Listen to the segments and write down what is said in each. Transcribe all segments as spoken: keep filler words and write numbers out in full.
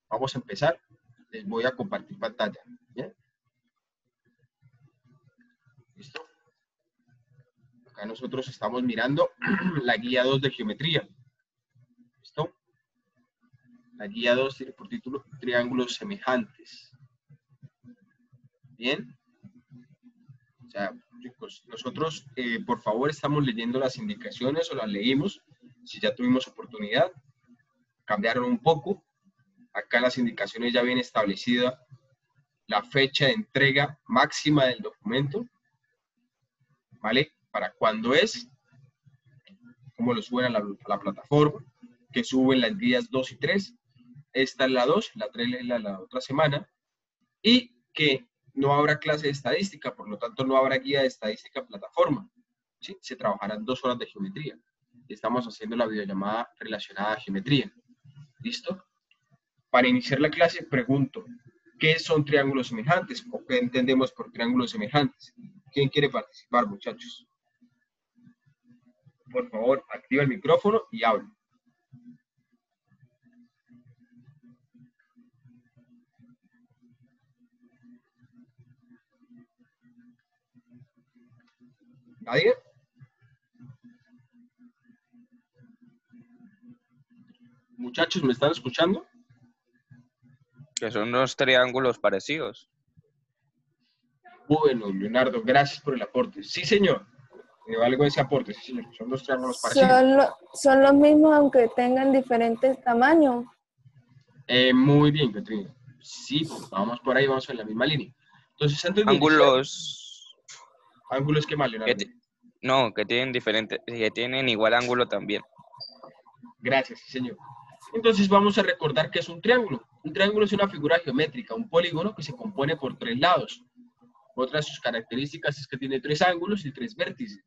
Vamos a empezar. Les voy a compartir pantalla. ¿Bien? ¿Listo? Acá nosotros estamos mirando la guía dos de geometría. ¿Listo? La guía dos tiene por título Triángulos semejantes. Bien. O sea, chicos, nosotros, eh, por favor, estamos leyendo las indicaciones o las leímos. Si ya tuvimos oportunidad, cambiaron un poco. Acá las indicaciones ya viene establecida la fecha de entrega máxima del documento, ¿vale? Para cuándo es, cómo lo suben a la, a la plataforma, que suben las guías dos y tres. Esta es la dos, la tres es la, la otra semana. Y que no habrá clase de estadística, por lo tanto no habrá guía de estadística en plataforma. ¿Sí? Se trabajarán dos horas de geometría. Estamos haciendo la videollamada relacionada a geometría. ¿Listo? Para iniciar la clase pregunto, ¿qué son triángulos semejantes? ¿O qué entendemos por triángulos semejantes? ¿Quién quiere participar, muchachos? Por favor, activa el micrófono y habla. ¿Nadie? Muchachos, ¿me están escuchando? Que son dos triángulos parecidos. Bueno, Leonardo, gracias por el aporte. Sí, señor. Me valgo ese aporte, sí, señor. Son dos triángulos parecidos. Son, lo- son los mismos aunque tengan diferentes tamaños. Eh, muy bien, Catrina. Sí, vamos por ahí, vamos en la misma línea. Entonces, antes de iniciar, Ángulos ángulos que mal, que Leonardo. ti- no, que tienen diferentes, que tienen igual ángulo también. Gracias, sí, señor. Entonces vamos a recordar que es un triángulo. Un triángulo es una figura geométrica, un polígono que se compone por tres lados. Otra de sus características es que tiene tres ángulos y tres vértices.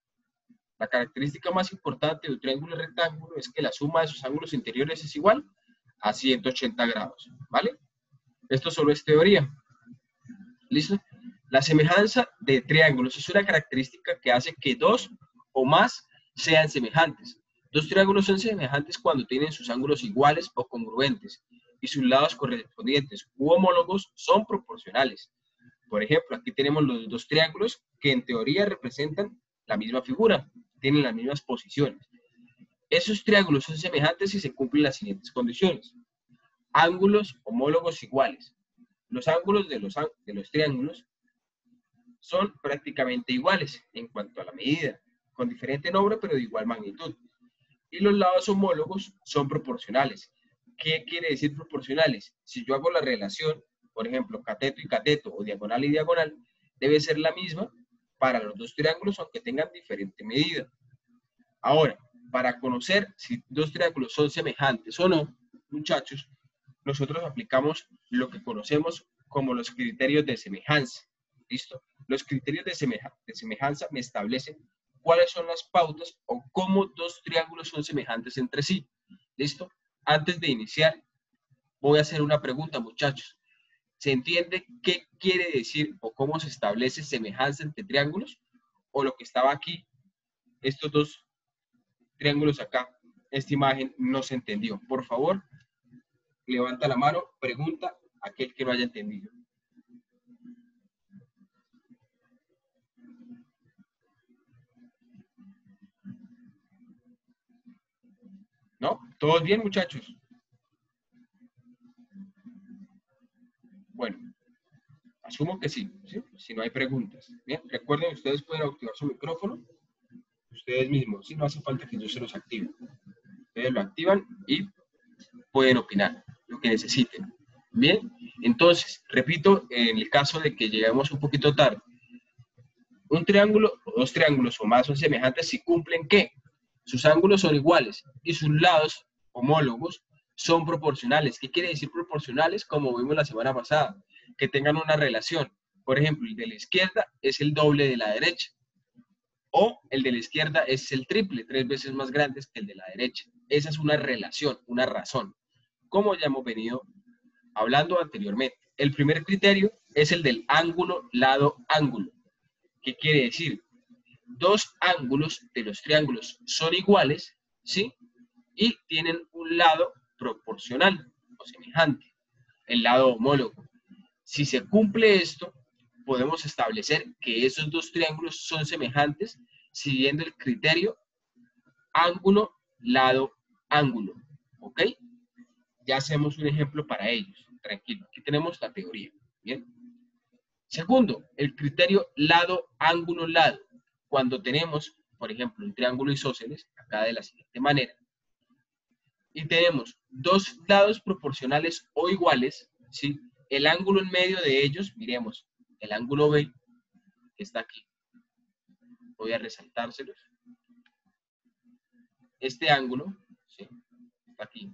La característica más importante de un triángulo rectángulo es que la suma de sus ángulos interiores es igual a ciento ochenta grados, ¿vale? Esto solo es teoría. ¿Listo? La semejanza de triángulos es una característica que hace que dos o más sean semejantes. Dos triángulos son semejantes cuando tienen sus ángulos iguales o congruentes y sus lados correspondientes u homólogos son proporcionales. Por ejemplo, aquí tenemos los dos triángulos que en teoría representan la misma figura, tienen las mismas posiciones. Esos triángulos son semejantes si se cumplen las siguientes condiciones. Ángulos homólogos iguales. Los ángulos de los, de los triángulos son prácticamente iguales en cuanto a la medida, con diferente nombre pero de igual magnitud. Y los lados homólogos son proporcionales. ¿Qué quiere decir proporcionales? Si yo hago la relación, por ejemplo, cateto y cateto o diagonal y diagonal, debe ser la misma para los dos triángulos aunque tengan diferente medida. Ahora, para conocer si dos triángulos son semejantes o no, muchachos, nosotros aplicamos lo que conocemos como los criterios de semejanza. ¿Listo? Los criterios de, semeja, de semejanza me establecen cuáles son las pautas o cómo dos triángulos son semejantes entre sí. ¿Listo? Antes de iniciar, voy a hacer una pregunta, muchachos. ¿Se entiende qué quiere decir o cómo se establece semejanza entre triángulos? O lo que estaba aquí, estos dos triángulos acá, esta imagen no se entendió. Por favor, levanta la mano, pregunta a aquel que no haya entendido. ¿No? ¿Todos bien, muchachos? Bueno, asumo que sí, ¿sí? Si no hay preguntas. Bien, recuerden, ustedes pueden activar su micrófono, ustedes mismos, si no hace falta que yo se los active. Ustedes lo activan y pueden opinar lo que necesiten. Bien, entonces, repito, en el caso de que lleguemos un poquito tarde, un triángulo o dos triángulos o más son semejantes si cumplen ¿qué? Sus ángulos son iguales y sus lados homólogos son proporcionales. ¿Qué quiere decir proporcionales? Como vimos la semana pasada, que tengan una relación. Por ejemplo, el de la izquierda es el doble de la derecha. O el de la izquierda es el triple, tres veces más grande que el de la derecha. Esa es una relación, una razón. Como ya hemos venido hablando anteriormente. El primer criterio es el del ángulo, lado, ángulo. ¿Qué quiere decir? Dos ángulos de los triángulos son iguales, ¿sí? Y tienen un lado proporcional o semejante. el lado homólogo. Si se cumple esto, podemos establecer que esos dos triángulos son semejantes siguiendo el criterio ángulo, lado, ángulo. ¿Ok? Ya hacemos un ejemplo para ellos. Tranquilo, aquí tenemos la teoría. Bien. Segundo, el criterio lado, ángulo, lado. Cuando tenemos, por ejemplo, un triángulo isósceles, acá de la siguiente manera, y tenemos dos lados proporcionales o iguales, ¿sí? El ángulo en medio de ellos, miremos, el ángulo B, que está aquí. Voy a resaltárselos. Este ángulo, ¿sí? Está aquí.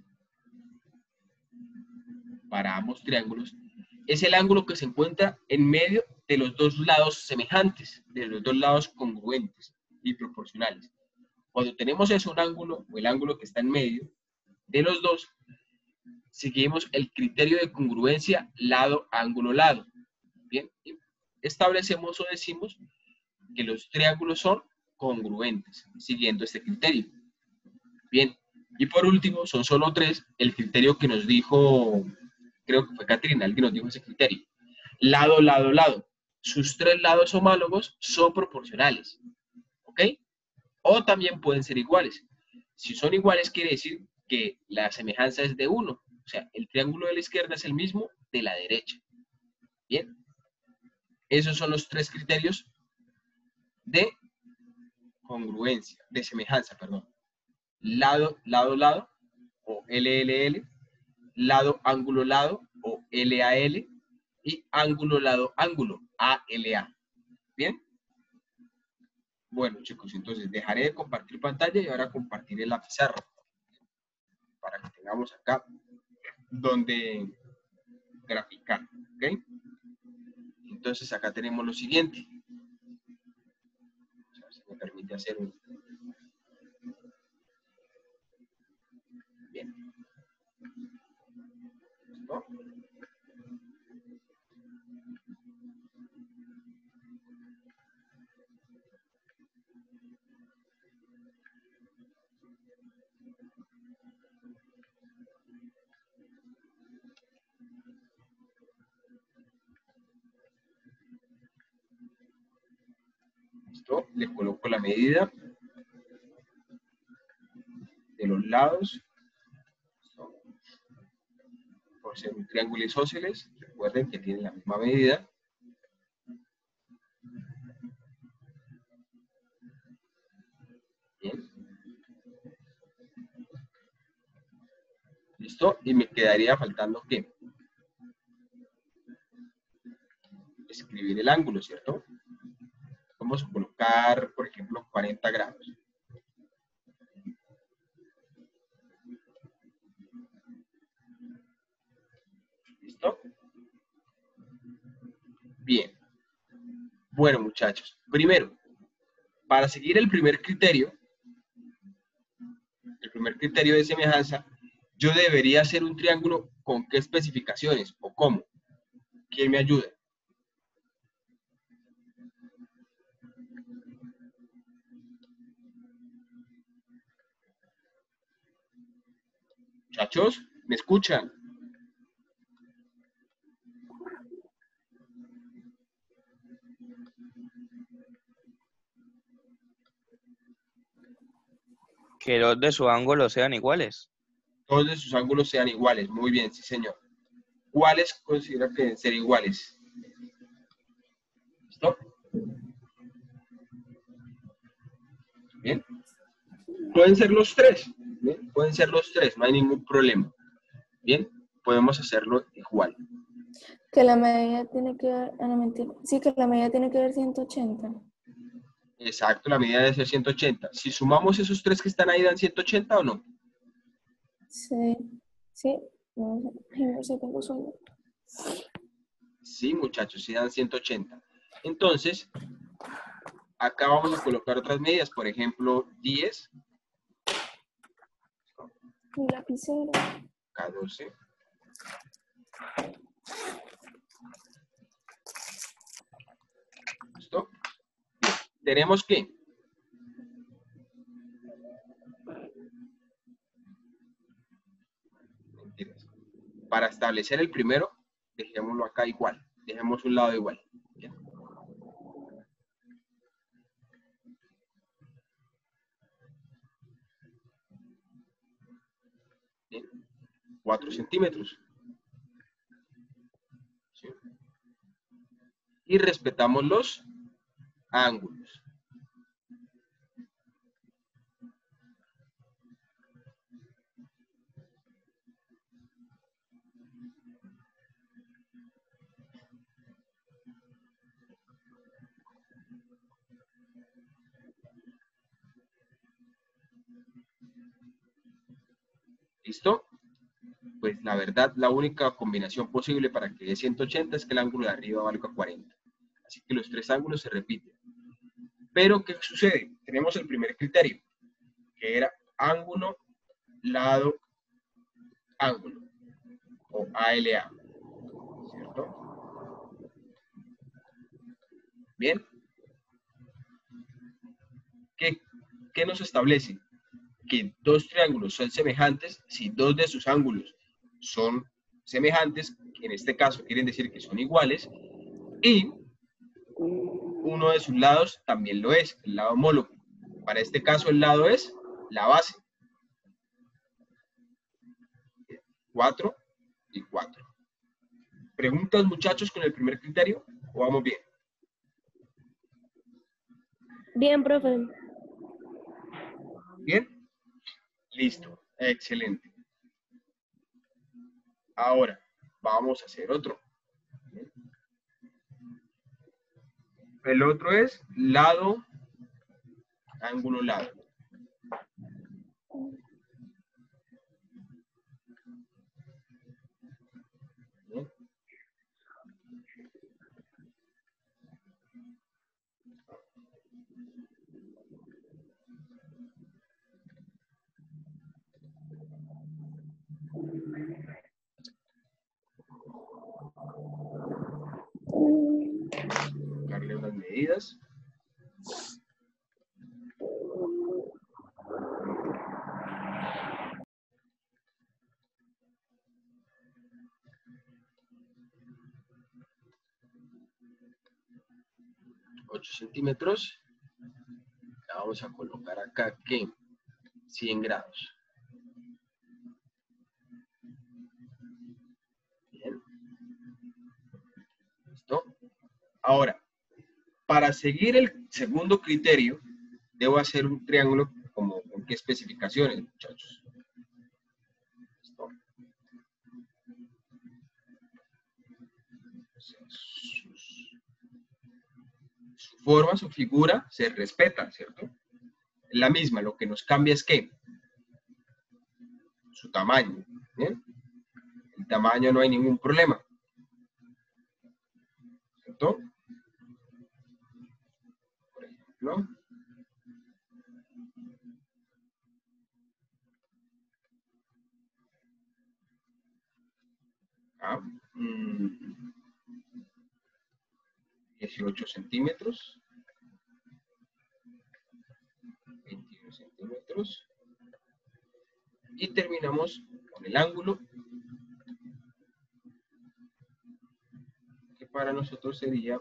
Para ambos triángulos, es el ángulo que se encuentra en medio de los dos lados semejantes, de los dos lados congruentes y proporcionales. Cuando tenemos eso, un ángulo, o el ángulo que está en medio de los dos, seguimos el criterio de congruencia lado, ángulo, lado. Bien, establecemos o decimos que los triángulos son congruentes, siguiendo este criterio. Bien, y por último, son solo tres, el criterio que nos dijo, creo que fue Catrina, alguien nos dijo ese criterio. Lado, lado, lado. Sus tres lados homólogos son proporcionales. ¿Ok? O también pueden ser iguales. Si son iguales, quiere decir que la semejanza es de uno. O sea, el triángulo de la izquierda es el mismo de la derecha. Bien. Esos son los tres criterios de congruencia, de semejanza, perdón. Lado, lado, lado, o L L L. Lado, ángulo, lado, o L A L. Y ángulo, lado, ángulo, A L A. ¿Bien? Bueno, chicos, entonces dejaré de compartir pantalla y ahora compartiré la pizarra para que tengamos acá donde graficar, ¿ok? Entonces acá tenemos lo siguiente. O sea, si me permite hacer un... Bien. ¿Listo? ¿Listo? Le coloco la medida de los lados. Por ser un triángulo isósceles, recuerden que tienen la misma medida. Bien. ¿Listo? Y me quedaría faltando ¿qué? Escribir el ángulo, ¿cierto? Vamos a colocar, por ejemplo, cuarenta grados. ¿Listo? Bien. Bueno, muchachos. Primero, para seguir el primer criterio, el primer criterio de semejanza, yo debería hacer un triángulo con qué especificaciones o cómo. ¿Quién me ayuda? Muchachos, ¿me escuchan? Que los de su ángulo sean iguales. Todos de sus ángulos sean iguales. Muy bien, sí, señor. ¿Cuáles considera que deben ser iguales? ¿Listo? Bien. Pueden ser los tres. Bien. Pueden ser los tres, no hay ningún problema. Bien. Podemos hacerlo igual. Que la medida tiene que ver, ah, no, mentira. Sí, que la medida tiene que ver ciento ochenta. Exacto, la medida debe ser ciento ochenta. Si sumamos esos tres que están ahí, ¿dan ciento ochenta o no? Sí, sí. No, ay, no sé, tengo sueño. Sí, muchachos, sí dan ciento ochenta. Entonces, acá vamos a colocar otras medidas. Por ejemplo, diez. Mi lapicero. catorce. ¿Listo? Bien. Tenemos que mentiras. para establecer el primero, dejémoslo acá igual. Dejemos un lado igual. ¿Bien? Bien. cuatro centímetros. ¿Sí? Y respetamos los ángulos. ¿Listo? Pues la verdad, la única combinación posible para que dé ciento ochenta es que el ángulo de arriba valga cuarenta. Así que los tres ángulos se repiten. Pero, ¿qué sucede? Tenemos el primer criterio, que era ángulo, lado, ángulo, o A L A, ¿cierto? Bien. ¿Qué, qué nos establece? Que dos triángulos son semejantes si dos de sus ángulos son semejantes, que en este caso quieren decir que son iguales, y uno de sus lados también lo es, el lado homólogo. Para este caso el lado es la base. cuatro y cuatro. ¿Preguntas, muchachos, con el primer criterio? ¿O vamos bien? Bien, profe. ¿Bien? Listo. Excelente. Ahora, vamos a hacer otro. El otro es lado, ángulo, lado. ¿Bien? Darle unas medidas. ocho centímetros. La vamos a colocar acá que cien grados. Bien. ¿Listo? Ahora, para seguir el segundo criterio, debo hacer un triángulo como con qué especificaciones, muchachos. ¿Listo? Su forma, su figura se respeta, ¿cierto? Es la misma, lo que nos cambia es que su tamaño, ¿bien? El tamaño no hay ningún problema, ¿cierto? Por ejemplo, ah, mm, dieciocho centímetros, veintiuno centímetros, y terminamos con el ángulo, que para nosotros sería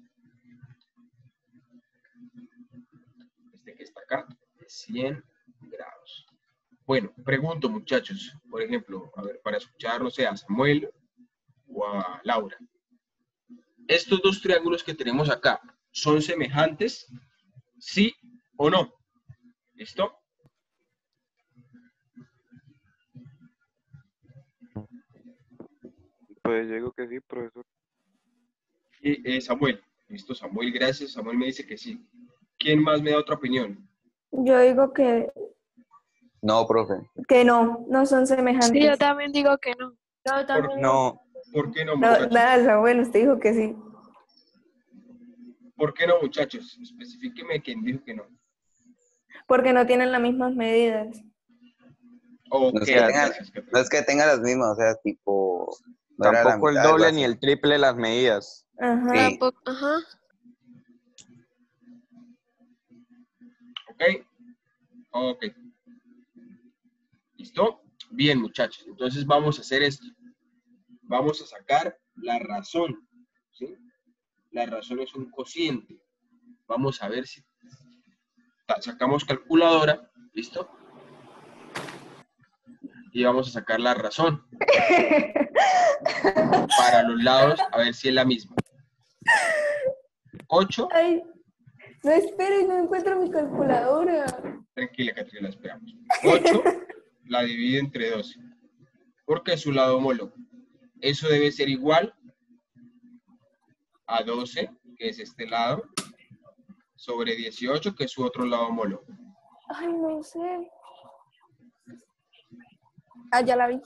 este que está acá, de cien grados. Bueno, pregunto, muchachos, por ejemplo, a ver, para escuchar, no sé, a Samuel o a Laura. Estos dos triángulos que tenemos acá, ¿son semejantes? ¿Sí o no? ¿Listo? Pues yo digo que sí, profesor. Y, eh, Samuel. Listo, Samuel, gracias. Samuel me dice que sí. ¿Quién más me da otra opinión? Yo digo que, No, profe. que no, no son semejantes. Sí, yo también digo que no. Yo ¿Por, también. No, ¿por qué no, No, muchachos? nada, Samuel, usted dijo que sí. ¿Por qué no, muchachos? Especifíqueme quién dijo que no. Porque no tienen las mismas medidas. Ok, no es, que tenga, gracias. no es que tenga las mismas, o sea, tipo, no era la Tampoco el mitad del doble ni vacío. el triple de las medidas. Ajá. Sí. Tampoco, ajá. Ok. Ok. ¿Listo? Bien, muchachos. Entonces vamos a hacer esto. vamos a sacar la razón, ¿sí? La razón es un cociente. Vamos a ver si sacamos calculadora, ¿listo? Y vamos a sacar la razón para los lados, a ver si es la misma. ocho. Ay, no espere, no encuentro mi calculadora. Tranquila, Catrina, la esperamos. ocho la divido entre doce, porque es su lado homólogo. Eso debe ser igual a doce, que es este lado, sobre dieciocho, que es su otro lado homólogo. Ay, no sé. Ah, ya la vi.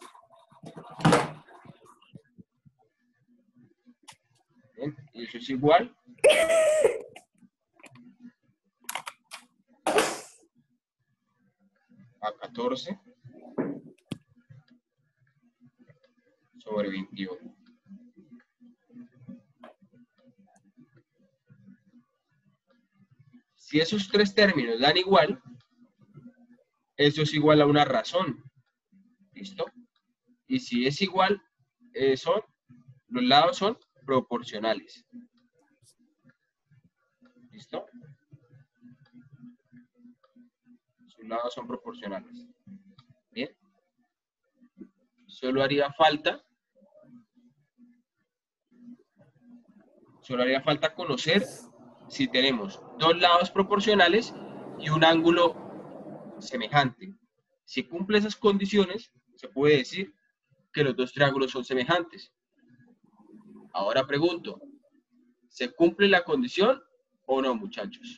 Bien, y eso es igual a catorce sobre veintiuno. Si esos tres términos dan igual, eso es igual a una razón. ¿Listo? Y si es igual, eh, son, los lados son proporcionales. ¿Listo? Sus lados son proporcionales. Bien. Solo haría falta, solo haría falta conocer si tenemos dos lados proporcionales y un ángulo semejante. Si cumple esas condiciones, se puede decir que los dos triángulos son semejantes. Ahora pregunto, ¿se cumple la condición o no, muchachos?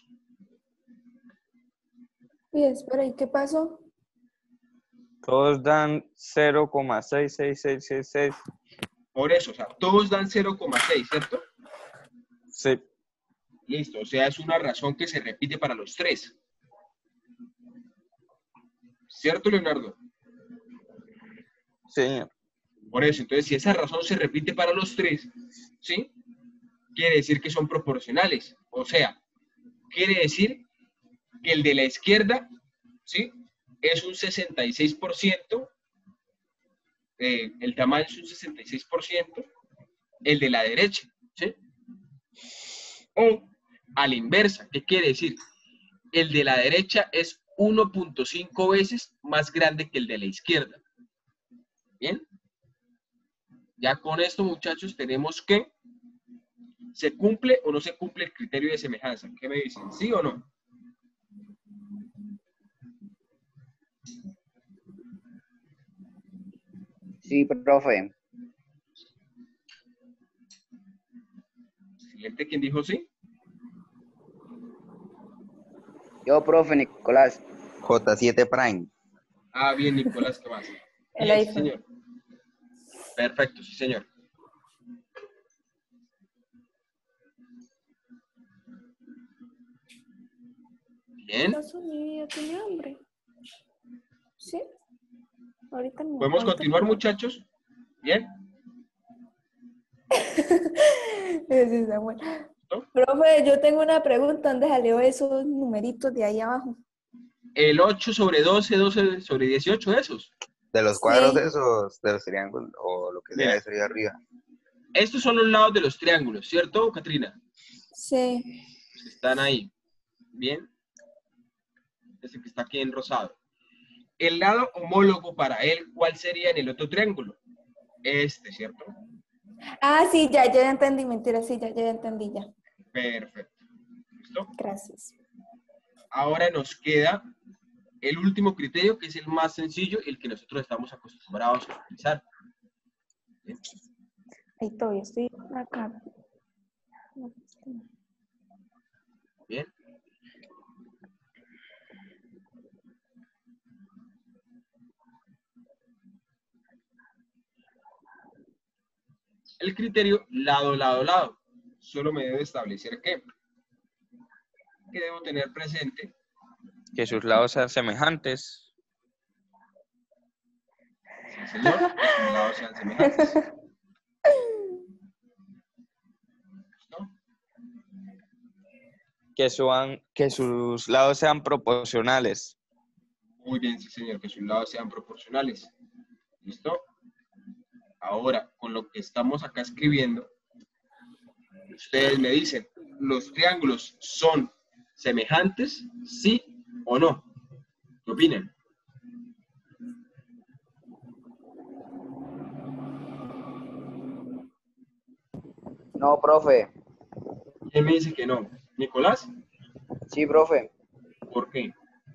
Y espera, ¿y qué pasó? Todos dan cero coma seis seis seis seis seis. Por eso, o sea, todos dan cero coma seis, ¿cierto? Sí. Listo, o sea, es una razón que se repite para los tres. ¿Cierto, Leonardo? Señor. Por eso, entonces, si esa razón se repite para los tres, ¿sí? Quiere decir que son proporcionales. O sea, quiere decir que el de la izquierda, ¿sí? Es un sesenta y seis por ciento, eh, el tamaño es un sesenta y seis por ciento, el de la derecha, ¿sí? O a la inversa, ¿qué quiere decir? El de la derecha es uno punto cinco veces más grande que el de la izquierda. ¿Bien? Ya con esto, muchachos, tenemos que ¿se cumple o no se cumple el criterio de semejanza? ¿Qué me dicen? ¿Sí o no? Sí, profe. Excelente. ¿Quién dijo sí? Yo, profe Nicolás. J siete Prime. Ah, bien, Nicolás, ¿qué más? El Bien, sí, iPhone. señor. Perfecto, sí, señor. Bien. ¿Acaso mi vida tiene hambre? ¿Sí? Ahorita no. ¿Podemos ahorita continuar, no. muchachos? Bien. Ese es Samuel. ¿No? Profe, yo tengo una pregunta. ¿Dónde salió esos numeritos de ahí abajo? El ocho sobre doce, doce sobre dieciocho, esos. De los cuadros Sí. de esos, de los triángulos, o lo que sea, Mira. eso ahí arriba. Estos son los lados de los triángulos, ¿cierto, Catrina? Sí. Los que están ahí. Bien. Ese que está aquí en rosado. El lado homólogo para él, ¿cuál sería en el otro triángulo? Este, ¿cierto? Ah, sí, ya, ya entendí. Mentira, sí, ya, ya entendí, ya. Perfecto. ¿Listo? Gracias. Ahora nos queda el último criterio, que es el más sencillo y el que nosotros estamos acostumbrados a utilizar. Bien. Ahí todavía estoy acá. Bien. El criterio lado, lado, lado. Solo me debe establecer que, que debo tener presente. Que sus lados sean semejantes. Sí, señor, que sus lados sean semejantes. ¿Listo? Que, suan- que sus lados sean proporcionales. Muy bien, sí, señor, que sus lados sean proporcionales. ¿Listo? Ahora, con lo que estamos acá escribiendo, ustedes me dicen, ¿los triángulos son semejantes? ¿Sí o no? ¿Qué opinan? No, profe. ¿Quién me dice que no? ¿Nicolás? Sí, profe. ¿Por qué?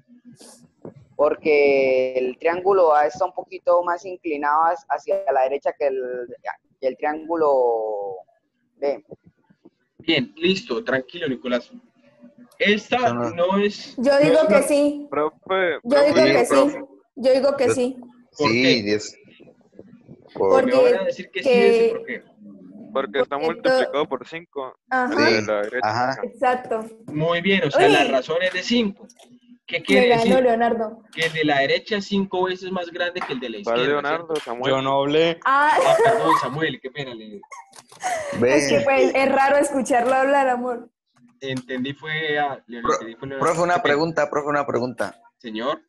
Porque el triángulo A está un poquito más inclinado hacia la derecha que el, que el triángulo B. Bien, listo, tranquilo, Nicolás. Esta Eso no- no es... Yo no digo es que una- sí. Profe, Yo profe, digo Sí, que sí. profe. Yo digo que Yo- sí. ¿Por Sí, qué? Dios. Por- Porque- Me van a decir que, sí, ese por qué. porque está Porque multiplicado por cinco. Ajá. El de Sí, la derecha. ajá. Exacto. Muy bien, o sea, Uy. la razón es de cinco. ¿Qué Me quiere ganó decir? Leonardo. Que el de la derecha es cinco veces más grande que el de la ¿Cuál izquierda, Leonardo? ¿cierto? Samuel. Yo no hablé. Ah, Ah, perdón, Samuel, qué pena. Le es que Ve, pues es raro escucharlo hablar, amor. entendí fue a... Le Pro- entendí fue Leonardo. profe, una Qué pena. pregunta, profe, una pregunta. Señor.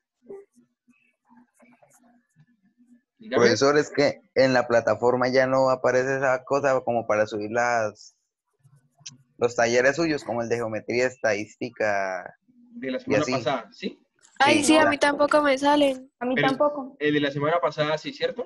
Dígame. Profesor, es que en la plataforma ya no aparece esa cosa como para subir las los talleres suyos, como el de geometría estadística. De la semana así. pasada, ¿sí? Ay, Sí, sí, a ya. mí tampoco me salen. A mí Pero- tampoco. El de la semana pasada, ¿sí, cierto?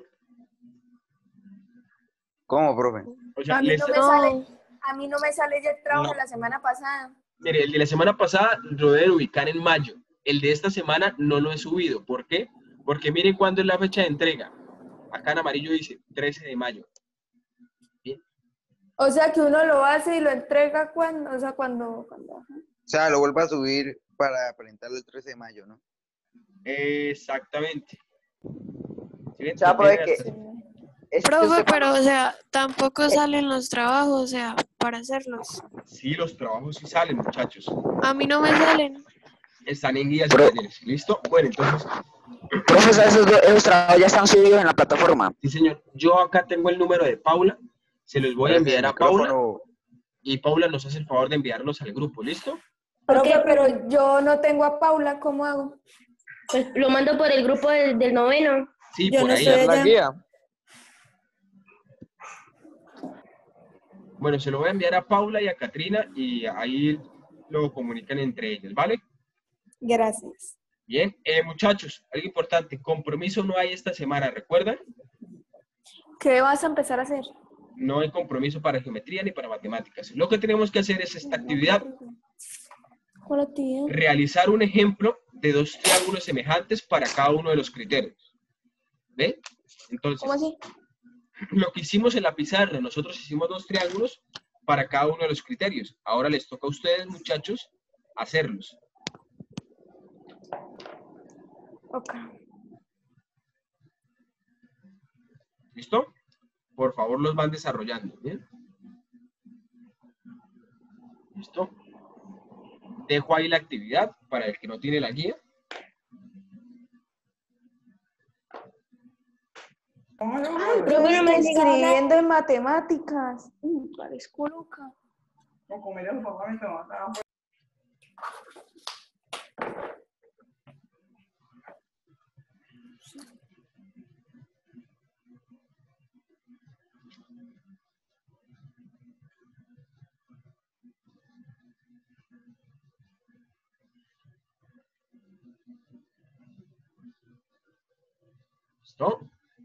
¿Cómo, profe? O sea, A mí les- no me sale, No, a mí no me sale ya el trabajo No. de la semana pasada. mire, el de la semana pasada lo deben ubicar en mayo. El de esta semana no lo he subido. ¿Por qué? Porque miren cuándo es la fecha de entrega. Acá en amarillo dice trece de mayo. Bien. O sea que uno lo hace y lo entrega cuando, o sea, cuando, cuando ajá. O sea, lo vuelvo a subir para presentarlo el trece de mayo, ¿no? Exactamente. ¿Sí ven? O sea, También profe, hasta- que- es que profe, usted pero o sea, tampoco salen los trabajos, o sea, para hacerlos. Sí, los trabajos sí salen, muchachos. A mí no me salen. Están en guías y Pero- talleres. ¿Listo? Bueno, entonces, Profesor, esos, do- esos trabajos ya están subidos en la plataforma. sí, señor. Yo acá tengo el número de Paula. Se los voy a Parece el enviar a Paula. micrófono. Y Paula nos hace el favor de enviarlos al grupo. ¿Listo? Profe, pero yo no tengo a Paula, ¿cómo hago? Pues lo mando por el grupo del, del noveno. Sí, Yo por no ahí. estoy ¿Es la allá. guía? Bueno, se lo voy a enviar a Paula y a Katrina y ahí lo comunican entre ellas, ¿vale? Gracias. Bien, eh, muchachos, algo importante, compromiso no hay esta semana, ¿recuerdan? ¿Qué vas a empezar a hacer? No hay compromiso para geometría ni para matemáticas. Lo que tenemos que hacer es esta actividad, ¿Cuál actividad? realizar un ejemplo de dos triángulos semejantes para cada uno de los criterios. ¿Ve? Entonces, ¿Cómo así? lo que hicimos en la pizarra, nosotros hicimos dos triángulos para cada uno de los criterios. Ahora les toca a ustedes, muchachos, hacerlos. Ok. ¿Listo? Por favor, los van desarrollando. ¿Bien? ¿Listo? Dejo ahí la actividad para el que no tiene la guía. Profe, no me diga nada. Escribiendo en matemáticas. Mm, parezco loca. ¿Listo?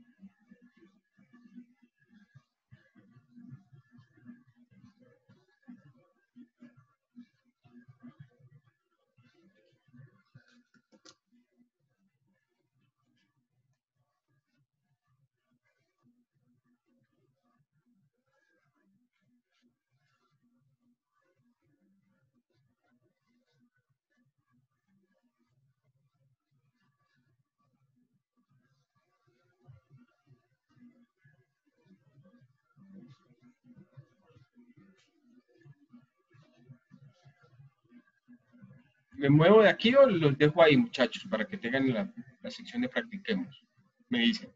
¿Me muevo de aquí o los dejo ahí, muchachos, para que tengan la, la sección de practiquemos? Me dicen.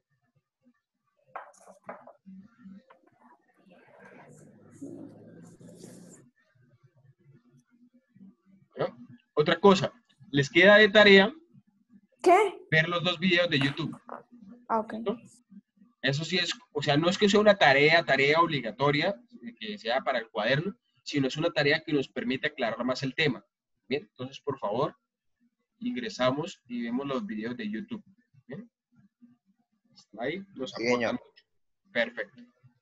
Bueno, otra cosa, les queda de tarea ¿Qué? ver los dos videos de YouTube. Ah, ok. ¿Listo? Eso sí es, o sea, no es que sea una tarea, tarea obligatoria, que sea para el cuaderno, sino es una tarea que nos permite aclarar más el tema. Bien, entonces, por favor, ingresamos y vemos los videos de YouTube. Bien, ahí nos Sí, aportan señor. mucho. Perfecto.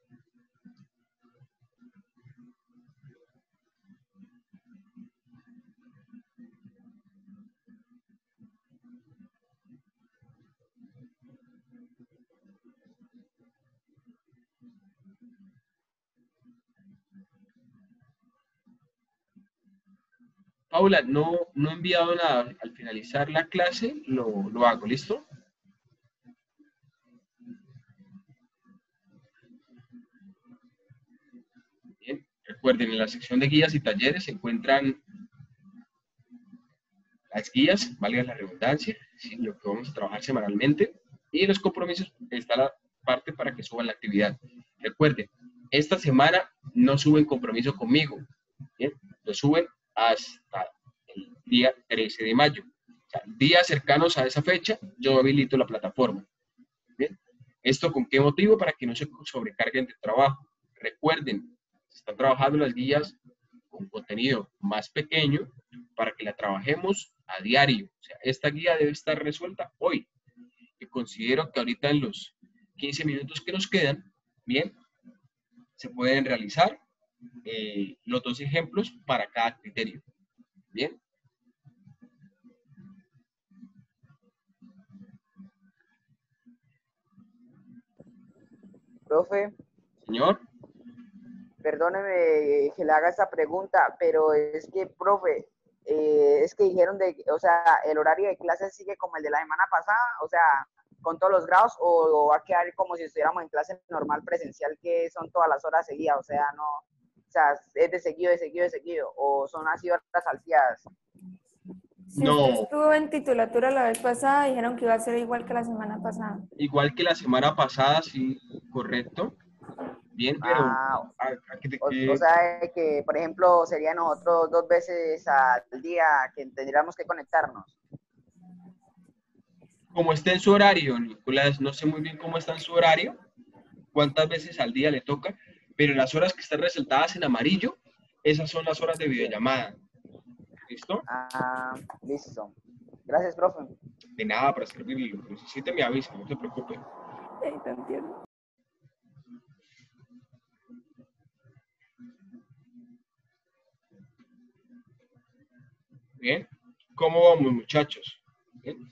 Paula, no, no he enviado nada. Al finalizar la clase lo, lo hago, ¿listo? Bien, recuerden, en la sección de guías y talleres se encuentran las guías, valga la redundancia, ¿sí? Lo que vamos a trabajar semanalmente. Y en los compromisos está la parte para que suban la actividad. Recuerden, esta semana no suben compromiso conmigo, ¿bien? Lo suben hasta el día trece de mayo. O sea, días cercanos a esa fecha, yo habilito la plataforma. ¿Bien? ¿Esto con qué motivo? Para que no se sobrecarguen de trabajo. Recuerden, se están trabajando las guías con contenido más pequeño para que la trabajemos a diario. O sea, esta guía debe estar resuelta hoy. Y considero que ahorita en los quince minutos que nos quedan, bien, se pueden realizar eh, los dos ejemplos para cada criterio. Bien. Profe, Señor. perdóneme que le haga esta pregunta, pero es que, profe, eh, es que dijeron de, o sea, el horario de clases sigue como el de la semana pasada, o sea, con todos los grados, o, o va a quedar como si estuviéramos en clase normal presencial, que son todas las horas seguidas, o sea, no, o sea, es de seguido, de seguido, de seguido, o son así horas salteadas. Si No, usted estuvo en titulatura la vez pasada, dijeron que iba a ser igual que la semana pasada. igual que la semana pasada, sí, correcto. Bien, pero Ah, a- a que te o, o quede- sea, que, por ejemplo, sería nosotros dos veces al día que tendríamos que conectarnos. como está en su horario, Nicolás, no sé muy bien cómo está en su horario, cuántas veces al día le toca, pero las horas que están resaltadas en amarillo, esas son las horas de videollamada. ¿Listo? Ah, listo. Gracias, profe. De nada, para servirle. Lo que necesite me avisa, no se preocupe. Ay, tan tierno. Bien. ¿Cómo vamos, muchachos? Bien.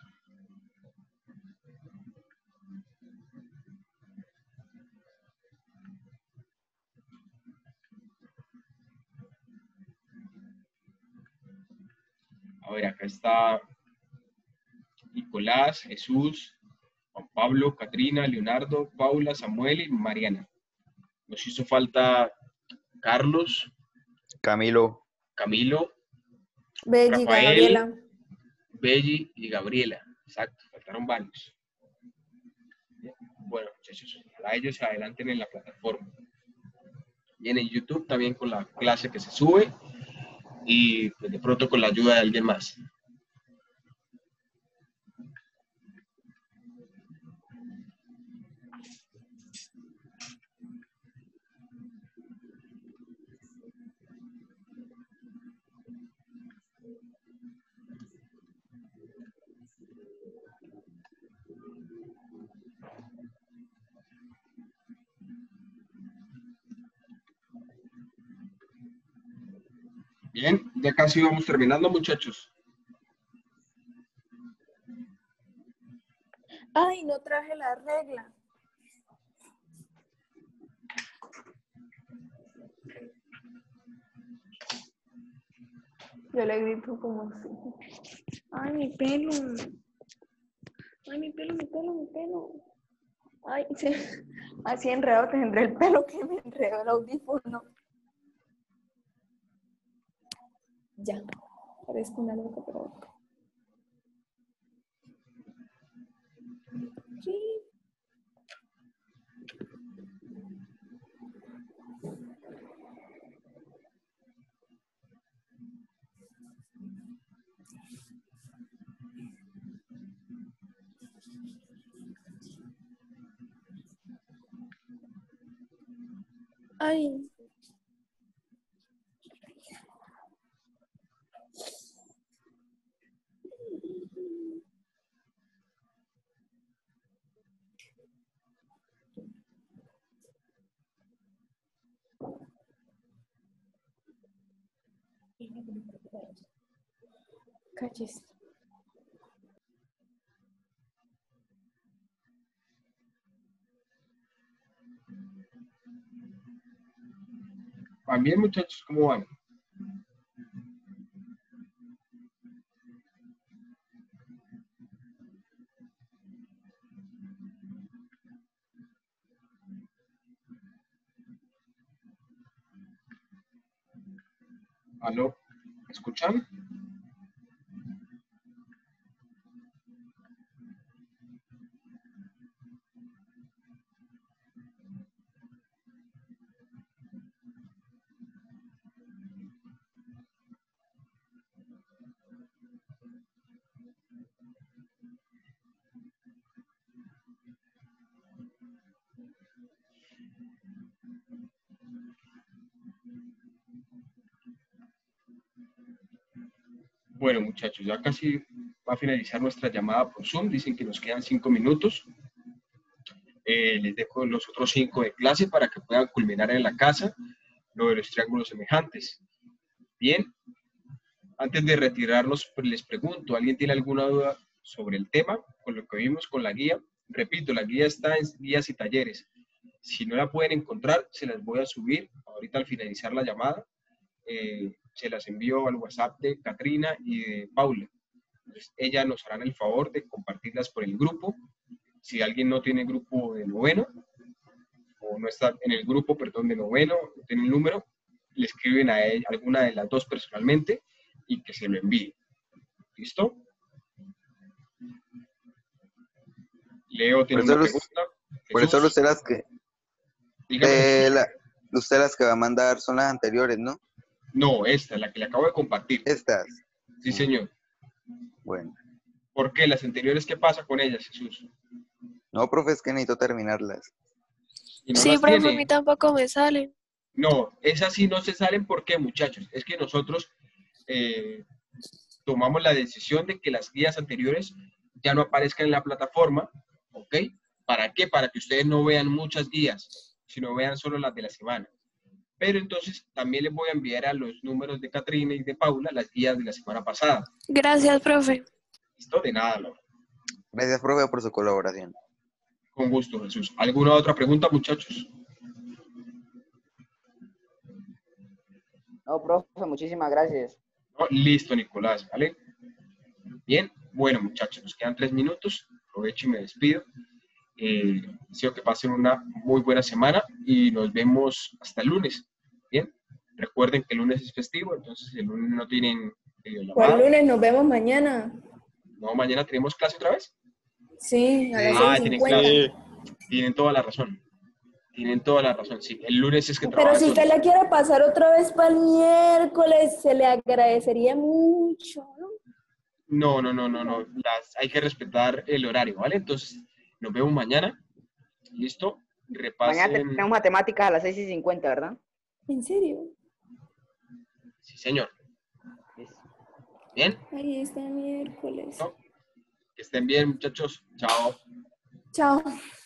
A ver, acá está Nicolás, Jesús, Juan Pablo, Catrina, Leonardo, Paula, Samuel y Mariana. Nos hizo falta Carlos, Camilo. Camilo, Belli, Rafael, Gabriela. Belli y Gabriela. Exacto, faltaron varios. Bueno, muchachos, ojalá ellos se adelanten en la plataforma. Y en el YouTube también con la clase que se sube y pues, de pronto con la ayuda de alguien más. Bien, ya casi vamos terminando, muchachos. Ay, no traje la regla. Yo le grito como así. Ay, mi pelo. Ay, mi pelo, mi pelo, mi pelo. Ay, se- así enredado tendré el pelo que me enredó el audífono. Ya, parezco una loca, pero... Sí. Ay. Calles. ¿Van bien, muchachos? ¿Cómo van? ¿Aló? ¿Me escuchan? Bueno, muchachos, ya casi va a finalizar nuestra llamada por Zoom. Dicen que nos quedan cinco minutos. Eh, les dejo los otros cinco de clase para que puedan culminar en la casa lo de los triángulos semejantes. Bien, antes de retirarnos, pues les pregunto, ¿alguien tiene alguna duda sobre el tema con lo que vimos con la guía? Repito, la guía está en guías y talleres. Si no la pueden encontrar, se las voy a subir ahorita al finalizar la llamada. Eh, se las envío al WhatsApp de Katrina y de Paula. Entonces, ellas nos harán el favor de compartirlas por el grupo. Si alguien no tiene grupo de noveno, o no está en el grupo, perdón, de noveno, no tiene el número, le escriben a ella, alguna de las dos personalmente y que se lo envíe. ¿Listo? Leo tiene Por eso una los- pregunta. Por eso Jesús, usted las que, dígame, eh, Jesús. la- usted las que va a mandar son las anteriores, ¿no? No, esta, la que le acabo de compartir. Estas. Sí, señor. Bueno. ¿Por qué? Las anteriores, ¿qué pasa con ellas, Jesús? No, profe, es que necesito terminarlas. Y no Sí, las profe, a tiene. mí tampoco me salen. No, esas sí no se salen. ¿Por qué, muchachos? Es que nosotros eh, tomamos la decisión de que las guías anteriores ya no aparezcan en la plataforma, ¿ok? ¿Para qué? Para que ustedes no vean muchas guías, sino vean solo las de la semana. Pero entonces también les voy a enviar a los números de Catrina y de Paula las guías de la semana pasada. Gracias, profe. ¿Listo? De nada, Laura. Gracias, profe, por su colaboración. Con gusto, Jesús. ¿Alguna otra pregunta, muchachos? No, profe, muchísimas gracias. No, listo, Nicolás, ¿vale? Bien, bueno, muchachos, nos quedan tres minutos. Aprovecho y me despido. Eh, deseo que pasen una muy buena semana y nos vemos hasta el lunes. Bien, recuerden que el lunes es festivo, entonces el lunes no tienen videollamada. ¿Cuál lunes? Nos vemos mañana. No, mañana tenemos clase otra vez. Sí, a las Sí. Ah, seis tienen cincuenta. clase. Tienen toda la razón. Tienen toda la razón, sí. El lunes es que Pero trabajan si usted solos. la quiere pasar otra vez para el miércoles, se le agradecería mucho, ¿no? No, no, no, no, no. Las, hay que respetar el horario, ¿vale? Entonces, nos vemos mañana. ¿Listo? Mañana Repasen. tenemos matemáticas a las seis y cincuenta, ¿verdad? ¿En serio? Sí, señor. Listo. Bien. Ahí está miércoles. ¿No? Que estén bien, muchachos. Chao. Chao.